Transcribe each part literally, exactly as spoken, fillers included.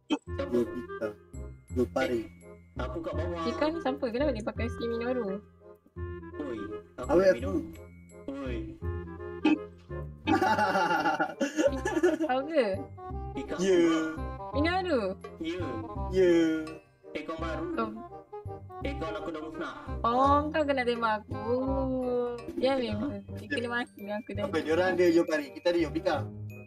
Dua pita. Dua pari. Aku kat bawah. Pika ni siapa? Kenapa dia pakai si Minoru? Oi. Aku Awet minum. Oi. Tahu ke? Pika. Ya. Minoru. Ya. Ya. Ekor baru. Kau, Ekor aku dah musnah. oh, kau kena tembak aku. Dia memang. Dia kena maki dengan aku dah. Apa dia orang dia yo pari. Kita dia yo pika.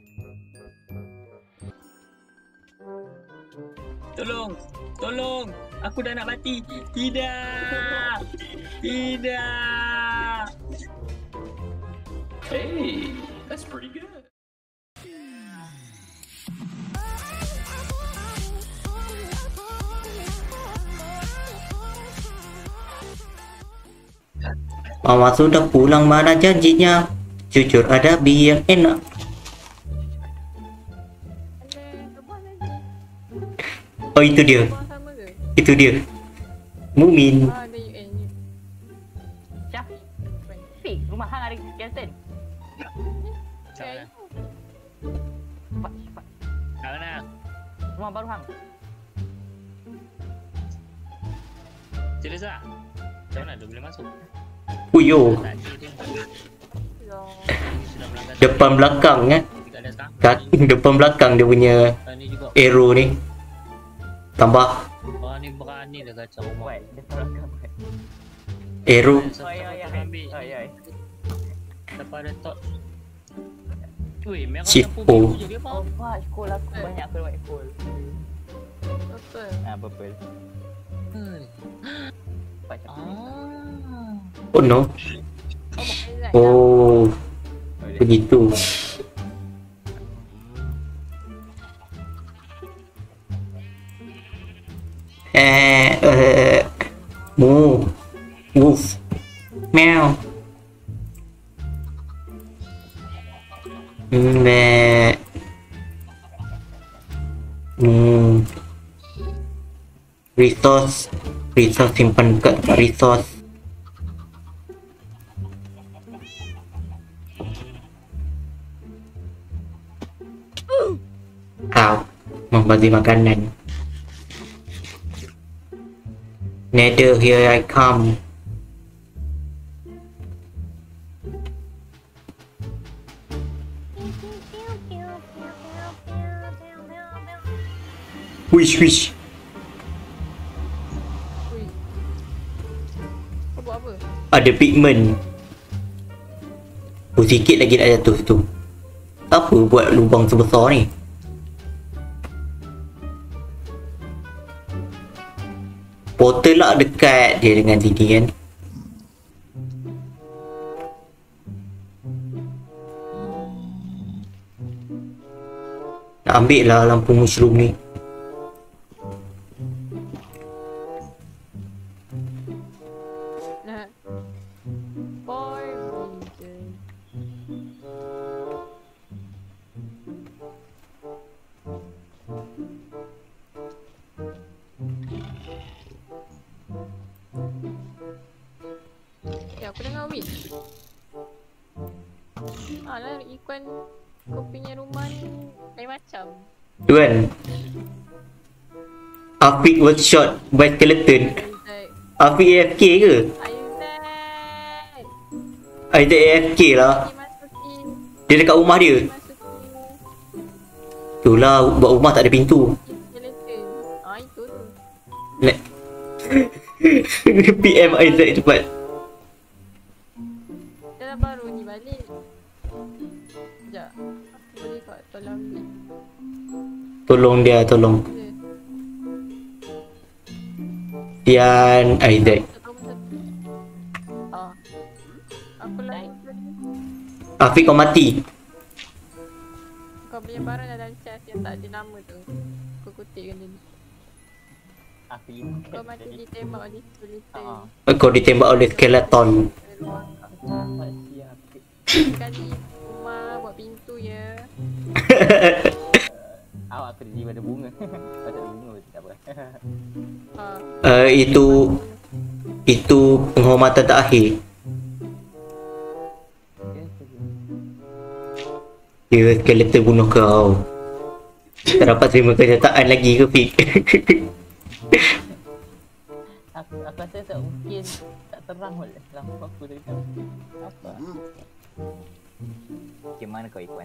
Tolong, tolong, aku dah nak mati. Tidak, tidak. Hey, that's pretty good. Mama sudah pulang, mana janjinya? Jujur ada bi yang enak. Oh itu dia, Rumah sama ke? itu dia. Mumin. Ah, ada U N. Syah. Fik, rumah hang ada skeleton. Saya Cepat, cepat. Kat mana? Rumah baru hang. Serius tak? Macam mana dia boleh masuk? Puyo. Tak ada dia. Long. Dia sudah melanggar. Depan belakang eh. Tapi kat atas Kat, depan belakang dia punya Ah, ni juga. arrow ni. Tambah Oh ni berani dah kacau rumah. Buat, dia terangkan buat. arrow. Siapa Oi, oi, yang oi. ambil? Oi, oi. Siapa ada top? Weh, merah Cip lampu O. biru je dia Oh, faham? fuck, cool aku banyak aku dapat cool. Betul. Ah, purple. Hmm. Cepat, cepat. Ah. Oh no. Aizat, Oh Boleh. begitu. Eh, eh, mu, woof, meow. Mbe, hmm, resource, resource simpan kat resource. Kau membagi makanan. Nether, here I come. Wish, wish. Ui. Kau buat apa? Ada pigment. Oh, sikit lagi nak jatuh tu. Apa buat lubang sebesar ni? Portal lah dekat dia dengan sini kan. Nak ambil lah lampu mushroom ni. Nah. Boy region. Ya, aku dengar wish. Alah, ikon kau punya rumah ni lain macam. Tu kan. Afiq was shot by skeleton. Aizat. Afiq A F K ke? Aizat. Aizat A F K lah. Dimasukin. Dia dekat rumah dia. Dimasukin. Itulah buat rumah tak ada pintu. Skeleton. Ah, itu tu. Like P M Isaac cepat. Dah baru ni balik. Sekejap. Aku boleh kat tolong ambil. Tolong dia, tolong. Dia. Pian Isaac. Tak tahu masa tu. Ah. Aku like. Afiq kau mati. Kau punya barang dalam chest yang tak ada nama tu. Kau kutipkan dia. Aku ini Kau mati ditembak oleh skeleton. Ah. Kau ditembak oleh skeleton. Siap. Sekali rumah buat pintu ya. Awak aku jadi pada bunga. Pada bunga betul tak apa. Ha. Uh, itu itu penghormatan terakhir. Dia skeleton bunuh kau. Tak dapat terima kenyataan lagi ke Fik? Aku, aku rasa tak mungkin tak terang pun lampu aku tadi tak mungkin. Apa? Macam mana kau Ikhwan?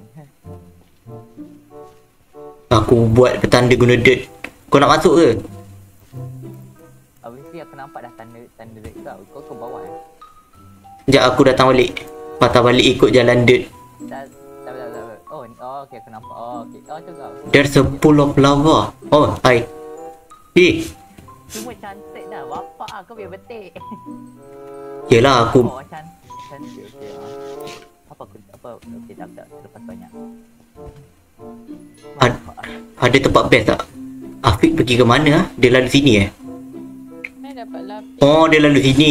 Aku buat petanda guna dirt. Kau nak masuk ke? Obviously aku nampak dah tanda tanda dekat kau. Kau ke bawah eh? Sekejap aku datang balik. Patah balik ikut jalan dirt. Tak, tak, tak, tak. Oh, oh okey aku nampak. Oh okey. Oh tu kau. There's a pool of lava. Oh, hi. Eh, Semua cantik dah. Bapak ah, kau biar betik. yelah aku Oh cantik. Cantik okey. Ah. Apa aku apa okey tak tak lepas banyak. ad, ada tempat best tak? Afiq pergi ke mana ah? Dia lalu sini eh? Mana dapat lapis? Oh, dia lalu sini.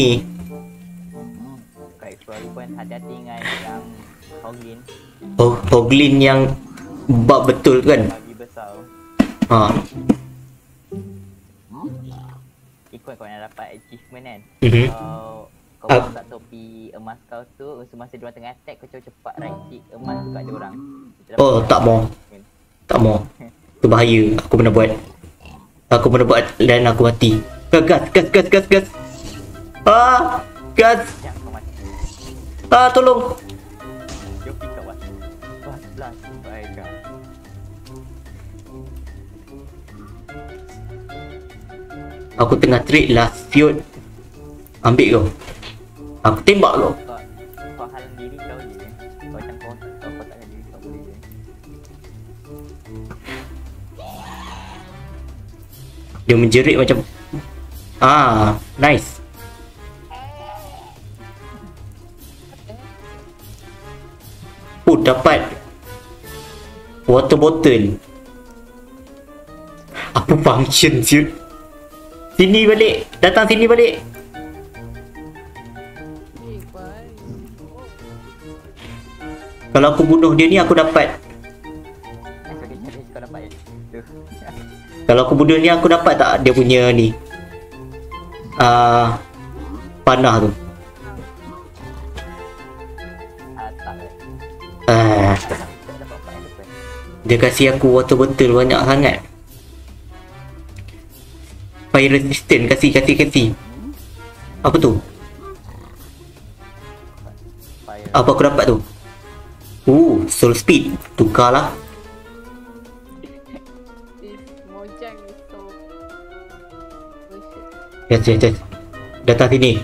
Kau explore pun hati-hati dengan yang Hoglin Oh, Hoglin yang bab betul kan? bagi besar. Ha. Ikut kau nak dapat achievement kan. Mhm. Kau kau Ah. buka topi emas kau tu semasa diorang tengah attack kau cepat-cepat right click emas tu kat diorang. Oh, tak mau. Tak mau. Itu bahaya. Aku pernah buat. Aku pernah buat dan aku mati. Gas, gas, gas, gas, gas, gas. Ah, gas. Yang kau mati. Ah, tolong. Joki kau wah. Wah, blast. Baiklah. Aku tengah trade last field. Ambil kau. Aku tembak kau. Kau kau halang diri kau je. Kau macam kau kau kau tak ada diri kau boleh je. Dia menjerit macam. Ah, nice. Oh, dapat water bottle. Apa function siut? Sini balik. Datang sini balik. Eh, baik. Kalau aku bunuh dia ni aku dapat. Eh, sorry, sorry, kau dapat ya. Tu. Kalau aku bunuh ni aku dapat tak dia punya ni? Ah, panah tu. Ah, tak. eh. Ah, Tak dapat apa yang depan. dia kasih aku water bottle banyak sangat. Fire resistant, kasih, kasih, kasih. Apa tu? Fire. Apa aku dapat tu? Uh, soul speed. Tukarlah. This Mojang is so bullshit. Yes, yes, yes. Datang sini.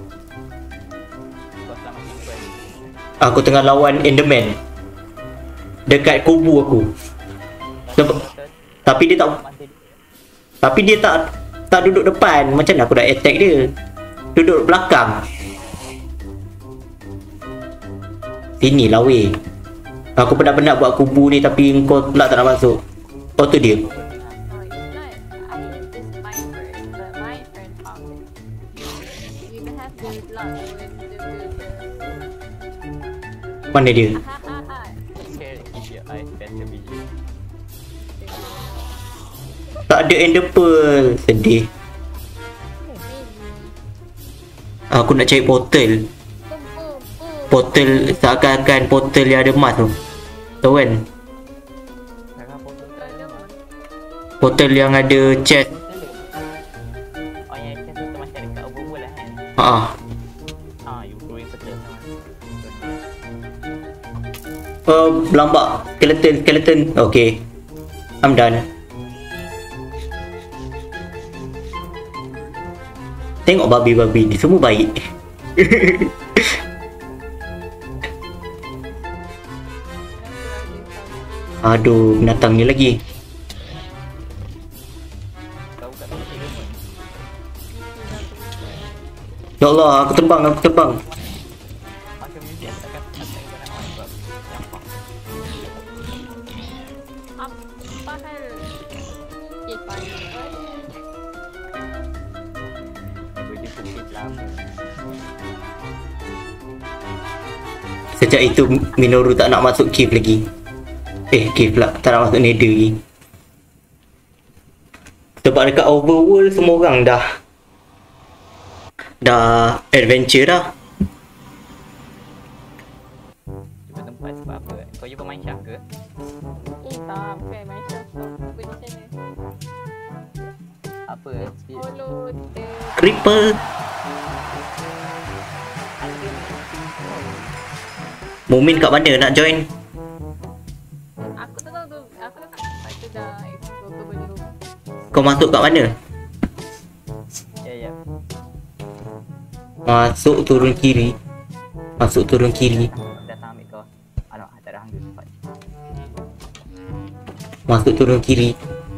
Kau selamat Ikhwan. Aku tengah lawan Enderman. Dekat kubu aku. Seb- Tapi dia tak Masa Tapi dia tak Tak duduk depan. Macam mana aku dah attack dia? Duduk belakang. Sini lah weh. Aku penat-penat buat kubu ni tapi kau pula tak nak masuk. Oh tu dia. No, it's not. I use this mine first, but my friend found it. You can have good luck with the good. Mana dia? Ha ha ha. care if your eyes better vision. Tak ada ender pearl. Sedih. Aku nak cari portal. Boom boom boom. Portal seakan-akan portal yang ada emas tu. Tahu kan? Kakak foto kau ada mana? Portal yang ada chest. Oh yang chest tu macam dekat overworld lah kan. Haa. Ah, you growing betul sama. Uh, lambak. Skeleton, skeleton. Okay. I'm done. Tengok babi-babi ni semua baik. Aduh, binatang ni lagi. Kau kat mana dia pun. Ya Allah, aku terbang, aku terbang. Macam ni dia akan attack kau nak on sebab nampak. Apa hal? Okay, fine. Aku je pukul lama. Sejak itu Minoru tak nak masuk cave lagi. Eh, cave pula. Tak nak masuk nether lagi. Sebab dekat overworld semua orang dah dah adventure dah. Cuba tempat sebab apa? Kau jumpa main shark ke? Eh, tak. Bukan main shot. Apa? Speed. Follow the Creeper. Mumin kat mana nak join? Aku tak tahu tu. Aku tak tahu aku dah explore ke belum. Kau masuk kat mana? Ya, ya. Masuk turun kiri. Masuk turun kiri. Datang ambil kau. Alah, tak ada hangga tempat. Masuk turun kiri.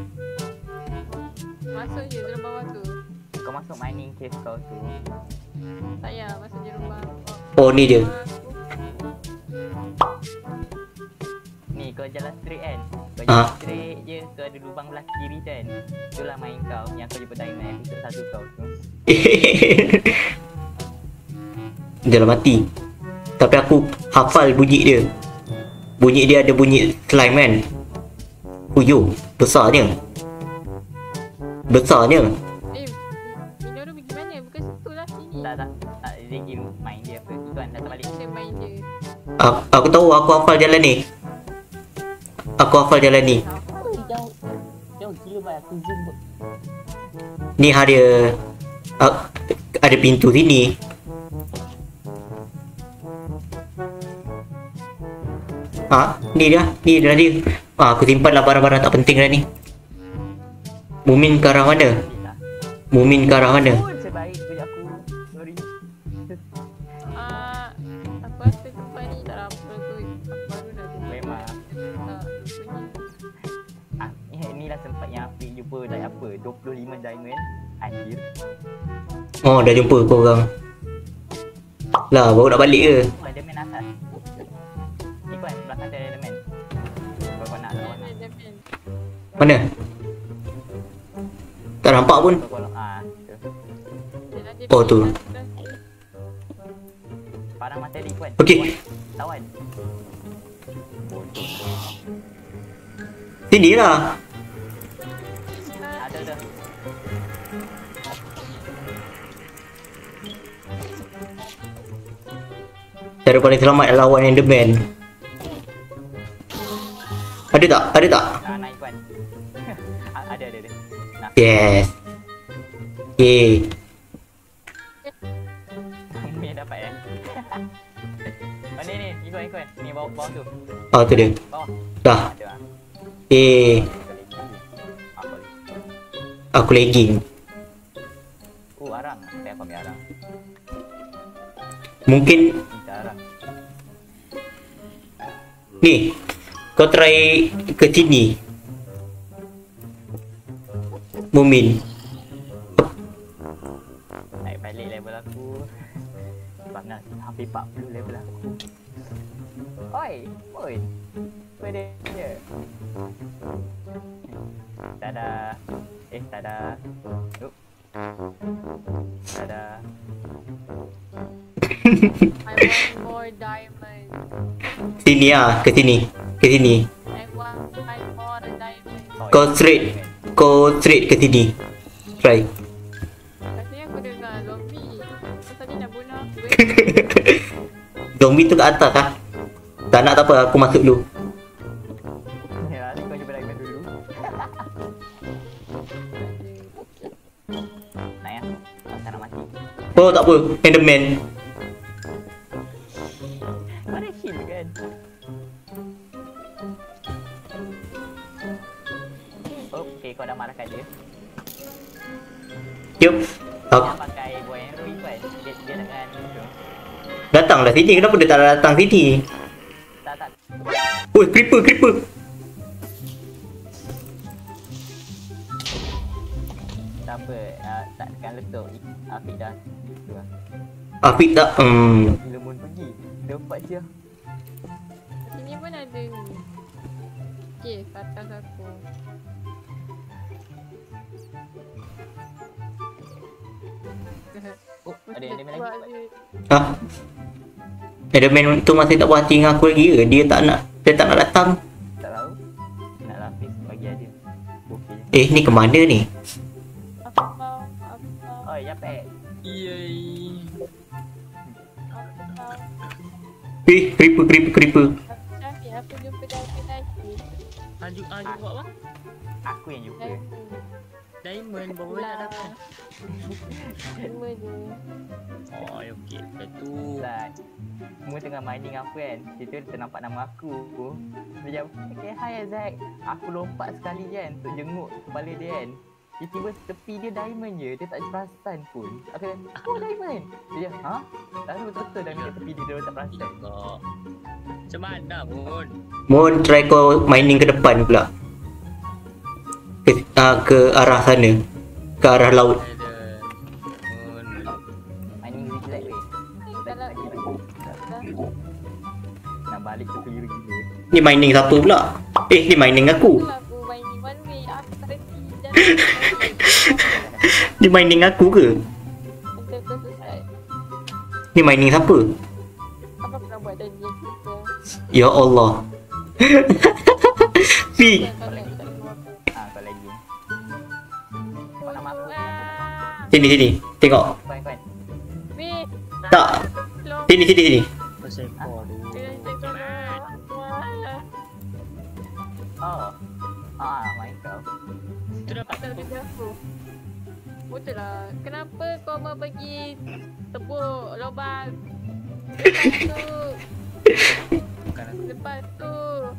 Masuk je dalam bawah tu. Kau masuk mining cave kau tu. Tak payah masuk je rumah. Oh ni dia. Ni kau jalan straight kan. Kau Ah. jalan straight je. Kau ada lubang belah kiri kan. Itulah main kau. Yang kau jumpa diamond episode satu kau tu. Dalam mati. Tapi aku hafal bunyi dia. Bunyi dia ada bunyi slime kan. Huyo, besarnya. Besarnya. Eh, Minoru pergi mana? Bukan situ lah, sini. Tak, tak. Tak, dia pergi main dia apa. Tuan datang balik. Dia main je. Aku, aku tahu aku hafal jalan ni. Aku hafal jalan ni. Oh, jauh. Jauh gila baik aku zoom. Ni ada uh, ada pintu sini. Ah, ni dia, ni dia dia. Ah, aku simpanlah barang-barang tak penting dah ni. Mumin ke arah mana? Mumin ke arah mana? Oh, sebaik punya aku. Sorry. Ah, aku rasa tempat ni tak ada apa tu. Aku baru dah jumpa. Memang. Tak, bunyi. Ah, eh, inilah tempat yang api jumpa dah apa? dua puluh lima diamond. Anjir. Oh, dah jumpa kau orang. Lah, baru nak balik ke? Spiderman atas. Ni kan belakang ada Spiderman. Kau kau nak lawan. Ada Japan. Mana? Tak nampak pun. Kau kalau ah, tu. Dia dah jadi Oh, tu. dah- dah- Parang materi kan. Okey. Tawan. Bodoh. Sini lah. Ada dah. Cara paling selamat lawan Enderman. Ada tak? Ada tak? Ah, naik kan. Ah, ada ada ada. Nak Yes. Okay. ni dapat eh. Oh ni ni, ikut ikut. Ni bawah bawah tu. Oh tu dia. Bawah. Dah. Ada ah. Eh, Apa? aku lagging. Oh, arang. Saya ambil arang. Mungkin Kita arang. ni. Kau try ke sini. Mumin. Naik balik level aku. Panas. Hampir empat puluh level aku. Oi, oi. Apa dia? dia? Tada. Eh, tada. Yup. Tada. I want more diamond. Sini ah, ke sini. Ke sini. I want five more diamond. Oh, Kau ya. straight. Kau straight ke sini. Try. Katanya aku dengar zombie. Kau tadi nak bunuh aku eh. Zombie tu kat atas ah. Tak nak tak apa, aku masuk dulu. Ya, ni kau jumpa diamond dulu. Nak ya? Kau tak nak mati. Oh tak apa, Enderman. Mana heal kan? Oh, okay, kau dah marahkan dia. Yup. Dia Aku pakai boy and Rui kan? Dia, dia dengan tu. datanglah sini. Kenapa dia tak datang sini? Tak, tak. Oi, creeper, creeper. Tak apa. Uh, tak tekan letup. Afiq dah. Tu lah. Afiq tak hmm. Gila Moon pergi. Dapat je. Sini pun ada ni. Okay, ke atas aku. Oh, ada yang Buat lagi. je. Ha? Enderman tu masih tak puas hati dengan aku lagi ke? Dia tak nak dia tak nak datang. Tak tahu. Nak lapis bagi dia. Okey je. Eh, ni ke mana ni? Apa? Apa? Oi, Japek. Yay. Apa? Eh, creeper, creeper, creeper. Syafiq, aku jumpa diamond lagi. Anjuk anjuk buat apa? Aku yang jumpa. Diamond. Diamond baru nak Lah. dapat. Cuma je. Oh, okey. Lepas tu. Lah, semua tengah mining aku kan. Situ dia ternampak nama aku. Dia macam, okay, hi Azak. Aku lompat sekali kan untuk jenguk kepala dia kan. Tiba-tiba tepi dia diamond je. Dia tak perasan pun. Aku kata, oh diamond. Dia, ha? Lalu betul-betul diamond kat tepi dia, dia tak perasan. Tengok. Macam mana pun? Mohon try kau mining ke depan pula. Ke, uh, ke arah sana. Ke arah laut. Ada. Pun. Mining relax weh. Kalau Nak balik ke keliru gila. Ni mining siapa pula? Eh, ni mining aku. itulah aku mining one way. Aku tak reti. Jangan. Ni mining aku ke? Nanti aku selesai. Ni mining siapa? Apa pernah buat tadi yang kita? Ya Allah. Fi, Yang kau nak tak semua. Ah, kau lagi. Kau nama aku. Ah, sini sini. Tengok. Kau kau. Weh, Tak. tolong. Sini sini sini. Pasal kau tu. Kena tengok. Wah. Oh. Ah, my god. Tu dapat Tak lebih aku. Betul lah. Kenapa kau mau pergi tepuk lubang? Lepas tu. bukan aku. Lepas tu.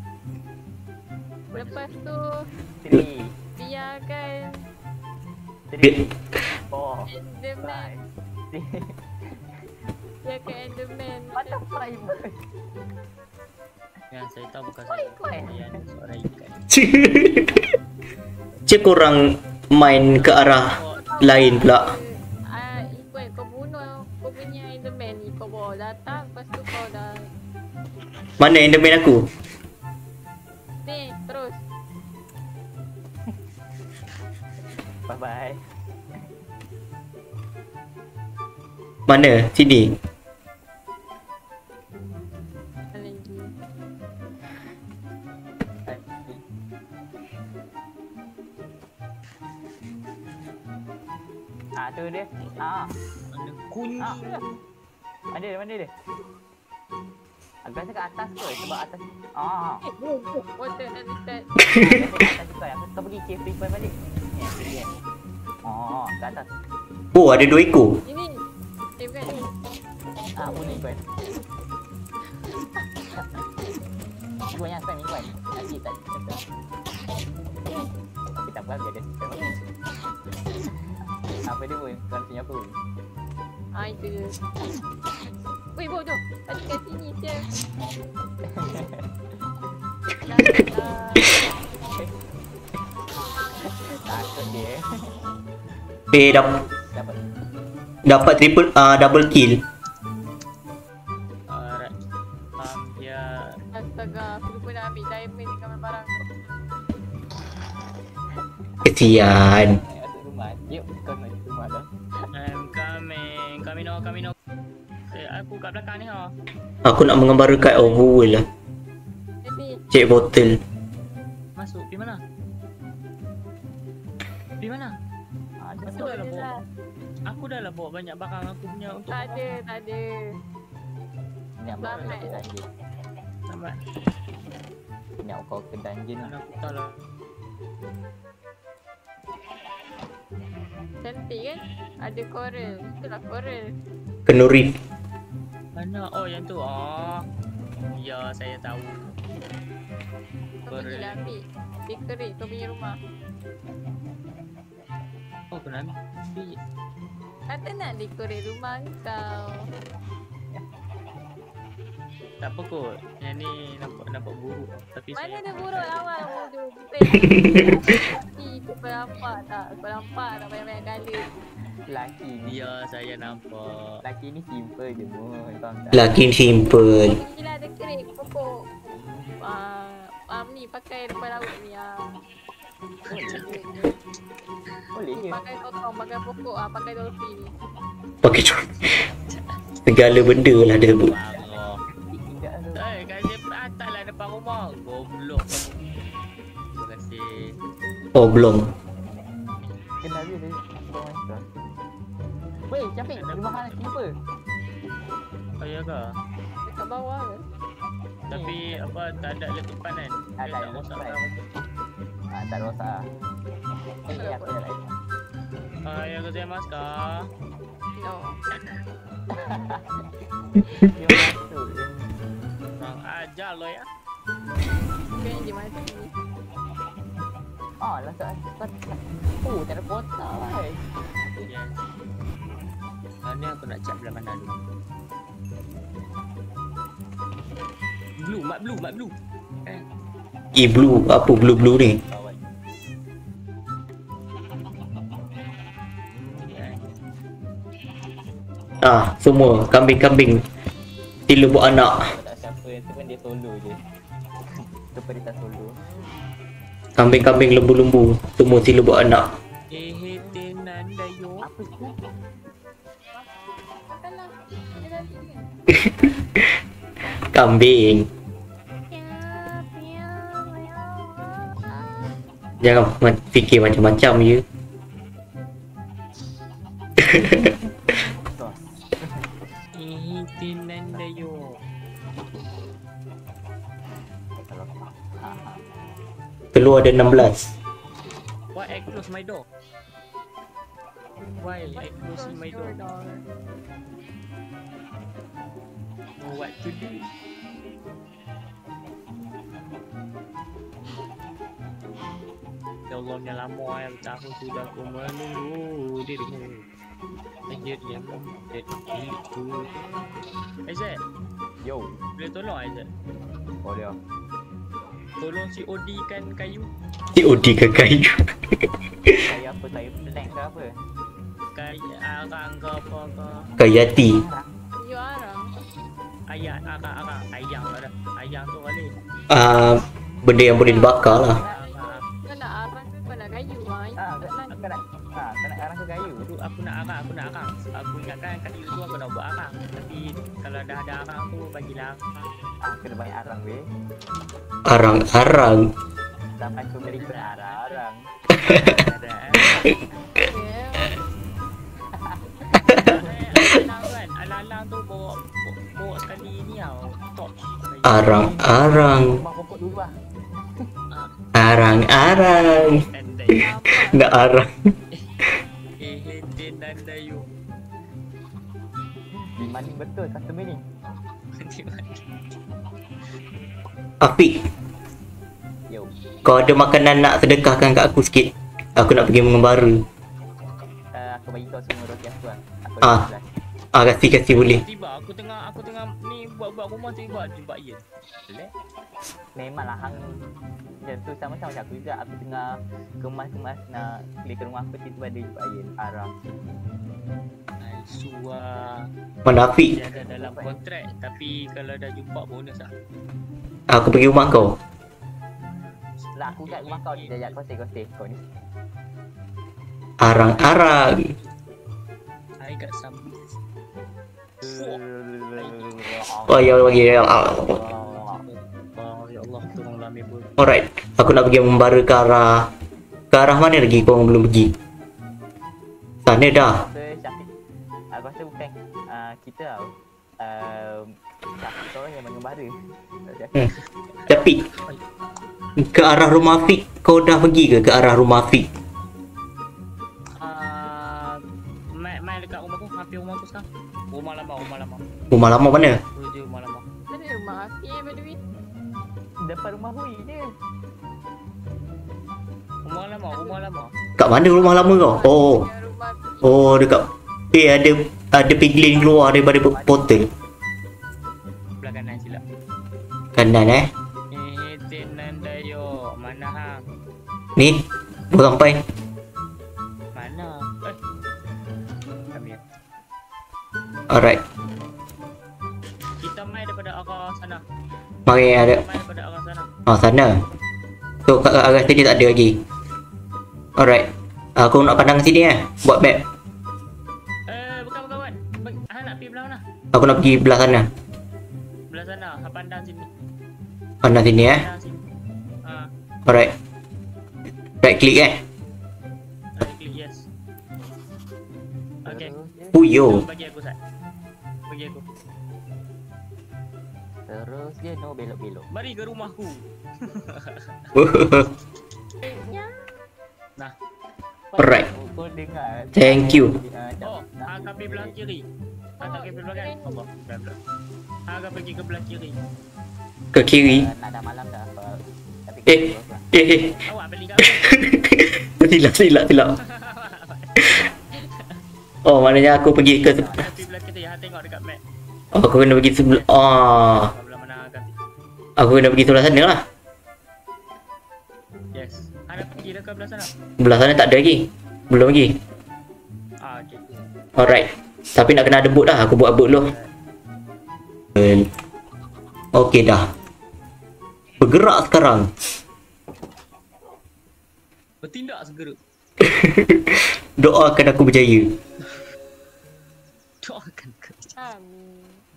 Lepas tu. Three, Biarkan three, four, Enderman. five, six. Biarkan Enderman. What the fuck? Yang saya tahu bukan Koi, saya. koi. Yang suara ikan. Cik korang main ke arah lain pula. Ah, ikut kau bunuh kau punya Enderman ni. Kau bawa datang. Lepas tu kau dah. Mana Enderman aku? Ni, terus. Bye bye. Mana? Sini. Lagi. Ah, tu dia. Ah, Mana kunyi. ah. Mana dia? Mana dia? Aku rasa kat atas kot sebab atas. Ah. Eh, boom, boom. Water dan reset. Atas tu kan. Aku kau pergi cave free point balik. Ni aku dia. Oh, kat atas. Oh, ada dua ekor. Ini. Eh, bukan ni. Ah, boleh kan. Gua yang spam ni kan. Nanti tak tak. Tapi tak apa dia ada spam lagi. Apa dia pun? Kau punya apa pun? Ah, itu je. Weh, boh tu. Tadi kat sini, siap. Dah, dah. Takut dia. Eh, dap Dapat. dapat triple uh, double kill. Alright. Um, ya. Astaga, aku lupa nak ambil diamond dengan barang. Kesian. Masuk rumah. Yuk, kau nak masuk rumah dah. I'm coming. Coming now, coming now. Eh, aku kat belakang ni ha. Aku nak menggambar kat overworld lah. Tapi, Cek botol. Masuk. Pergi mana? Pergi mana? Ah, dia Aku masuk dah lah je bawa. lah. Aku dah lah bawa banyak barang aku punya untuk Tak ada, tak ada. nak bawa Selamat. ke dungeon. Selamat. Nak kau ke dungeon lah. Mana aku tahu lah. Cantik kan? Ada coral. Itulah coral. Kenuri. Mana? Oh, yang tu. Oh. Ya, saya tahu. Kau Coral. pergilah ambil. Decorate kau punya rumah. Oh, aku nak ambil. Kata nak decorate rumah kau. Tak apa kot. Yang ni nampak nampak buruk. Tapi Mana saya ada buruk awal bodoh. Bukan. Kau nampak tak? Kau nampak tak banyak-banyak kali? Laki ni. Ya, saya nampak. Laki ni simple je pun. Faham tak? Laki simple. Kau pergilah decorate pokok. Ah, um, ni pakai depan laut ni ah. Boleh je. Pakai potong, pakai pokok ah, pakai dolphin ni. Pakai cor. Segala benda lah dia sebut. Marah. Tidak tu. Eh, kasih atas lah depan rumah. Goblok. Terima kasih. Oh, belum. Kenal dia dari bawah extra. Weh, Syafiq, rumah hang simple. Oh, ya ke? Dekat bawah ke? Tapi apa tak ada letupan kan? Tak Dia ada tak rosak letupan. lah. Ah, tak rosak ah. Eh, eh, aku dah like. Ayah gozaimasu ka? No. Dia masuk je. Kurang ajar lo ya. Kan dia mati. Ah, lah soal kau. Oh, tak ada kotak lah. Yes. Ah, ni aku nak cek belah mana dulu. Blue, mat blue, mat blue. Eh, Eh blue, apa blue-blue ni? Kawan. Ah, semua kambing-kambing sila buat anak. Kalau tak siapa yang tu kan dia solo je. Tu pun dia tak solo. Kambing-kambing lembu-lembu semua sila buat anak. eh, tenan dah yo. Apa tu? Alah, dia lagi kan. Kambing. Piau, piau, piau. Ah, Jangan ma- fikir macam-macam je. Tos. Eh, tenan dah yo. Eh, kalau ha ha. Keluar ada enam belas. Why I close my door? Why I close my door? your door. Know what to do? Ya Allah, dah lama yang tahun sudah aku menunggu dirimu. Ajar dia menjadi milikku. Aizat, Yo. boleh tolong Aizat? Oh dia. Tolong si Odi kan kayu. C O D ke kayu. Saya apa? Saya plank ke apa? Kayu arang ke apa ke. Kayati. You arang. Ayam, arang, arang. Ayam lah dah. Ayam tu kali. Ah, benda yang boleh dibakar lah. Arang. Kau nak arang ke kau nak kayu? Ah, Ah, tak nak. kau nak ah, kau nak arang ke kayu? Aku, aku nak arang, aku nak arang. Aku ingatkan kayu tu aku nak buat arang. Tapi kalau dah ada arang tu bagilah arang. Ah, kena banyak arang weh. Arang-arang. Sampai tu beli kena arang-arang. Ada eh. Yeah. Alang kan, alang-alang tu bawa, bawa, bawa sekali ni tau. Top. Arang-arang. Rumah pokok dulu lah. Arang-arang. Andai. Nak arang. Eh, henten anda yuk. Demanding betul customer ni. Afiq, Yo. kau ada makanan nak sedekahkan kat aku sikit? Aku nak pergi mengembara. Uh, aku bagi kau semua roti aku lah. Aku Ah. dah belas. Ah, kasih-kasih boleh. Tiba aku tengah aku tengah ni buat-buat rumah tiba jumpa Ian. Boleh? Memanglah hang macam tu sama macam aku juga. Aku tengah kemas-kemas nak clear rumah aku, tiba-tiba ada jumpa Ian arang. Ai suah. Mana Afiq? Dia ada dalam kontrak tapi kalau dah jumpa bonus lah. Aku pergi rumah kau. Lah aku kat rumah kau, dia ajak kau stay kau ni. Arang-arang. I got some. Oh ya bagi. Oh ya Allah, tolonglah Mebul. Alright, aku nak pergi membara ke arah ke arah mana lagi kau belum pergi? Sana dah. So Syafiq, aku rasa bukan uh, kita tau. Um, Syafiq kau yang mengembara. Hmm. Tapi ke arah rumah Afiq kau dah pergi ke ke arah rumah Afiq? Ah, mai mai dekat rumah aku, hampir rumah aku sekarang. Rumah lama, rumah lama. Rumah lama mana? Tuju rumah lama. Mana rumah Afi eh, by the way? Depan rumah Hui je. Rumah lama, rumah lama. Kat mana rumah lama kau? Oh. Yang rumah Afi. Oh dekat eh ada ada piglin keluar daripada portal. Belah kanan silap. Kanan eh. Eh, tenan dayo. Mana hang? Ni baru sampai. Mana? Eh. Kami. Alright. Kita mai daripada arah sana. Mari ada. Mai daripada arah sana. Oh sana. Tu kat arah sini tak ada lagi. Alright. Aku nak pandang sini eh. Buat map. Eh, bukan bukan bukan. Bag- Hang nak pergi belah mana? Aku nak pergi belah sana. Belah sana. Hang pandang sini. Pandang sini eh. Pandang sini. Ah, Alright. Right click eh. right click yes. Okay. Puyo. Bagi aku Sat. Bagi aku. Terus je no belok-belok. Mari ke rumahku. Ya. Nah, Alright. Oh, kau dengar. Thank you. Ah, Oh, dah- agak pergi belah kiri. Agak pergi belah kan? Allah, belah belah. Agak pergi ke belah kiri. Ke kiri. Ah, nak dah malam dah. Kalau tapi Eh. kita Eh, eh. Awak beli kat mana? Silap, silap, silap. Oh, maknanya aku pergi ke... Agak pergi belah kiri. Ha, tengok dekat map. Oh, aku kena pergi sebelah... Oh, Belah mana agak. aku kena pergi sebelah sana lah. Yes. Agak pergi dah ke belah sana. Belah sana tak ada lagi. Belum lagi. Ah, okey. Alright. Tapi nak kena ada boat dah. Aku buat boat dulu. Okey dah. Bergerak sekarang. Bertindak segera. Doakan aku berjaya. Doakan kerja. Amin.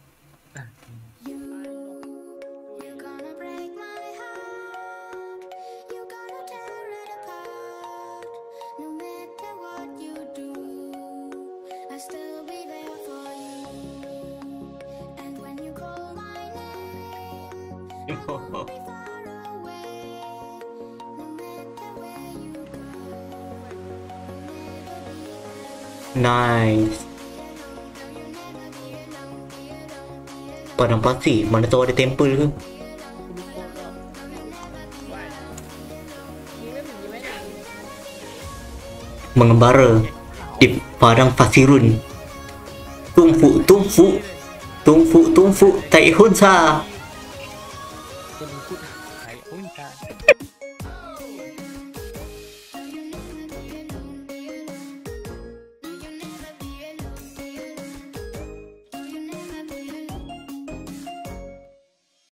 You're gonna break my heart. You're gonna tear it apart. No matter what you do, I'll still be there for you. And when you call my name, I won't be far away. No matter where you go, I'll never be alone. Nice. Padang pasir. Mana tahu ada temple ke? Mengembara di padang pasirun. Tumfu, tumfu. Tumfu, tumfu. Tai hunsa. Kau luput. Baik pun tak.